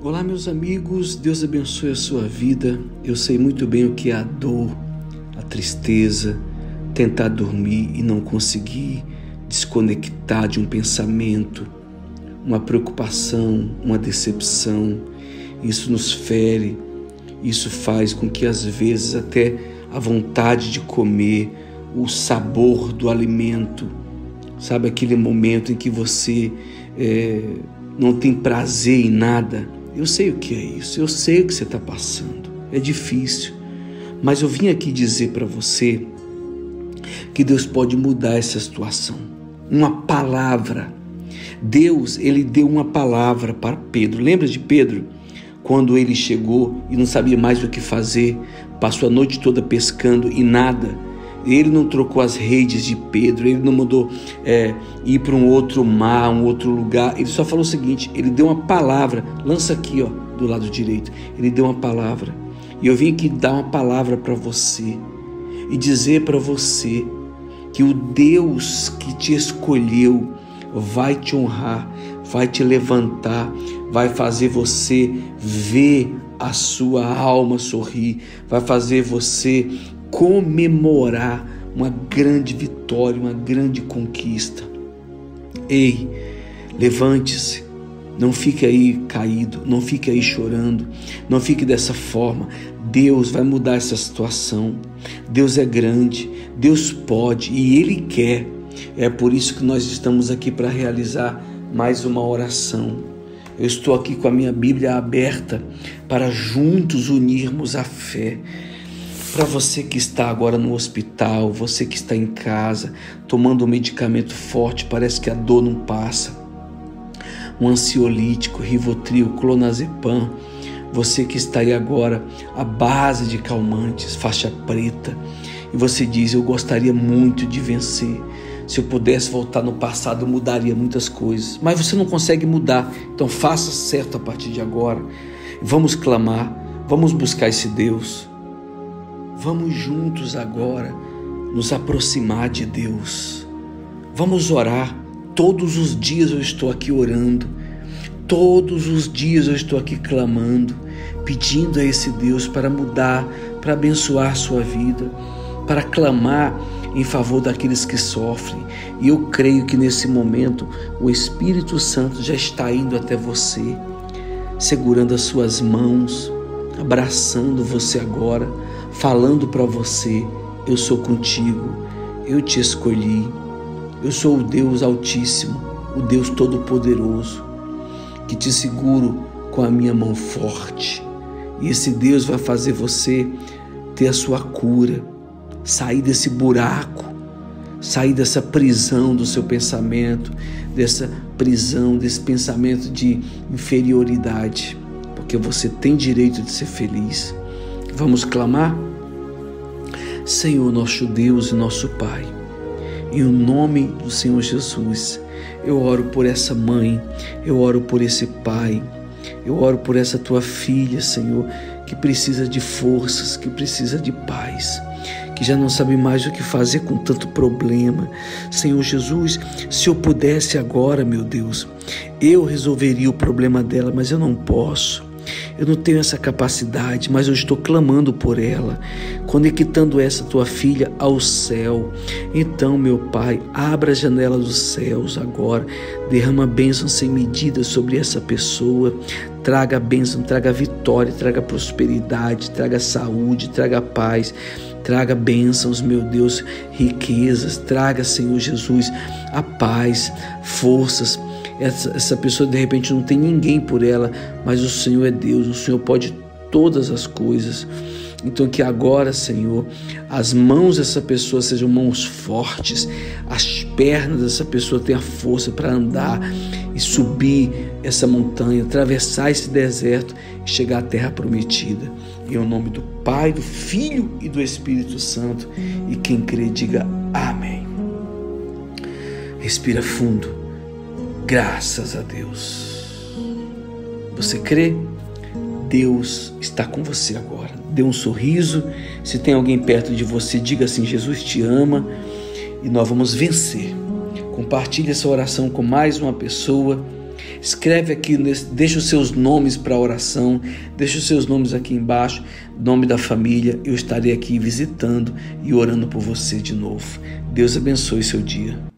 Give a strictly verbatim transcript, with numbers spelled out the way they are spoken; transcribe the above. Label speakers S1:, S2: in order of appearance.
S1: Olá, meus amigos, Deus abençoe a sua vida. Eu sei muito bem o que é a dor, a tristeza, tentar dormir e não conseguir desconectar de um pensamento, uma preocupação, uma decepção. Isso nos fere, isso faz com que às vezes até a vontade de comer, o sabor do alimento, sabe, aquele momento em que você é, não tem prazer em nada. Eu sei o que é isso, eu sei o que você está passando, é difícil, mas eu vim aqui dizer para você que Deus pode mudar essa situação. Uma palavra, Deus, ele deu uma palavra para Pedro. Lembra de Pedro? Quando ele chegou e não sabia mais o que fazer, passou a noite toda pescando e nada. Ele não trocou as redes de Pedro, ele não mandou é, ir para um outro mar, um outro lugar. Ele só falou o seguinte, ele deu uma palavra, lança aqui, ó, do lado direito. Ele deu uma palavra. E eu vim aqui dar uma palavra para você e dizer para você que o Deus que te escolheu vai te honrar, vai te levantar, vai fazer você ver a sua alma sorrir, vai fazer você comemorar uma grande vitória, uma grande conquista. Ei, levante-se, não fique aí caído, não fique aí chorando, não fique dessa forma. Deus vai mudar essa situação. Deus é grande, Deus pode e Ele quer. É por isso que nós estamos aqui para realizar mais uma oração. Eu estou aqui com a minha Bíblia aberta para juntos unirmos a fé. Para você que está agora no hospital, você que está em casa, tomando um medicamento forte, parece que a dor não passa. Um ansiolítico, Rivotril, Clonazepam. Você que está aí agora à base de calmantes, faixa preta. E você diz, eu gostaria muito de vencer. Se eu pudesse voltar no passado, eu mudaria muitas coisas. Mas você não consegue mudar. Então faça certo a partir de agora. Vamos clamar, vamos buscar esse Deus. Vamos juntos agora nos aproximar de Deus. Vamos orar. Todos os dias eu estou aqui orando. Todos os dias eu estou aqui clamando, pedindo a esse Deus para mudar, para abençoar a sua vida, para clamar em favor daqueles que sofrem. E eu creio que nesse momento o Espírito Santo já está indo até você, segurando as suas mãos, abraçando você agora, falando para você, eu sou contigo, eu te escolhi, eu sou o Deus Altíssimo, o Deus Todo-Poderoso, que te seguro com a minha mão forte. E esse Deus vai fazer você ter a sua cura, sair desse buraco, sair dessa prisão do seu pensamento, dessa prisão, desse pensamento de inferioridade, porque você tem direito de ser feliz. Vamos clamar? Senhor, nosso Deus e nosso Pai, em nome do Senhor Jesus, eu oro por essa mãe, eu oro por esse pai, eu oro por essa tua filha, Senhor, que precisa de forças, que precisa de paz, que já não sabe mais o que fazer com tanto problema. Senhor Jesus, se eu pudesse agora, meu Deus, eu resolveria o problema dela, mas eu não posso. Eu não tenho essa capacidade, mas eu estou clamando por ela, conectando essa tua filha ao céu. Então, meu Pai, abra a janela dos céus agora, derrama bênção sem medida sobre essa pessoa, traga bênção, traga vitória, traga prosperidade, traga saúde, traga paz, traga bênçãos, meu Deus, riquezas, traga, Senhor Jesus, a paz, forças. Essa, essa pessoa de repente não tem ninguém por ela, mas o Senhor é Deus, o Senhor pode todas as coisas. Então que agora, Senhor, as mãos dessa pessoa sejam mãos fortes, as pernas dessa pessoa tenham força para andar e subir essa montanha, atravessar esse deserto e chegar à terra prometida. Em nome do Pai, do Filho e do Espírito Santo. E quem crê, diga amém. Respira fundo. Graças a Deus. Você crê? Deus está com você agora. Dê um sorriso. Se tem alguém perto de você, diga assim: Jesus te ama e nós vamos vencer. Compartilhe essa oração com mais uma pessoa. Escreve aqui, deixa os seus nomes para oração, deixa os seus nomes aqui embaixo, nome da família. Eu estarei aqui visitando e orando por você de novo. Deus abençoe seu dia.